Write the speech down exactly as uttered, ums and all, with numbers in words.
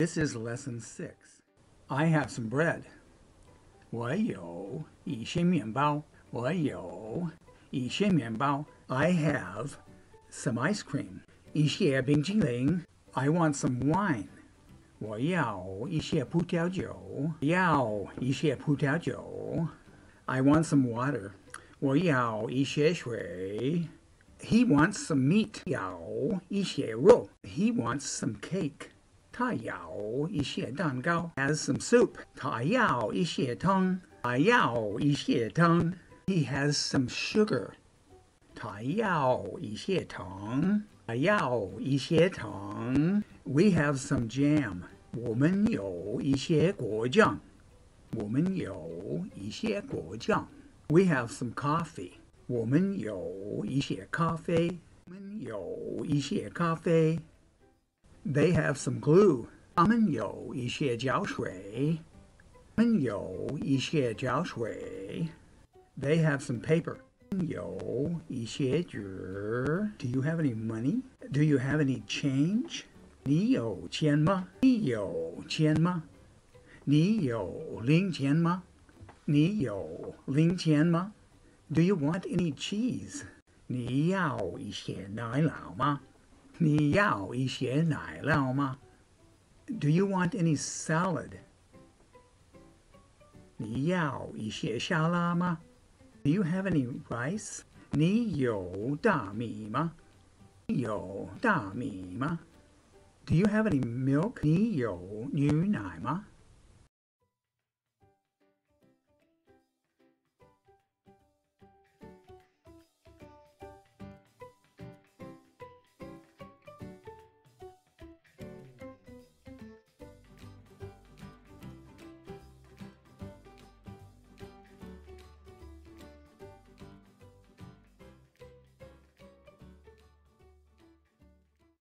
This is lesson six. I have some bread. 我有一些面包。我有一些面包。I have some ice cream. 一些冰淇淋。I want some wine. 我要一些葡萄酒。要一些葡萄酒。I want some water. 我要一些水。He wants some meat. 要一些肉。He wants some cake. 他要一些蛋糕。Has some soup. 他要一些汤。他要一些汤。He has some sugar. 他要一些糖。他要一些糖。We have some jam. 我们有一些果酱。我们有一些果酱。We have some coffee. 我们有一些咖啡。我们有一些咖啡。They have some glue. 他们有一些胶水。他们有一些胶水。They have some paper. 有一些纸。Do you have any money? Do you have any change? 你有钱吗？你有钱吗？你有零钱吗？你有零钱吗？ Do you want any cheese? 你要一些奶酪吗？你要一些奶酪吗？ Do you want any salad? 你要一些沙拉吗？ Do you have any rice? 你有大米吗？你有大米吗？ Do you have any milk? 你有牛奶吗？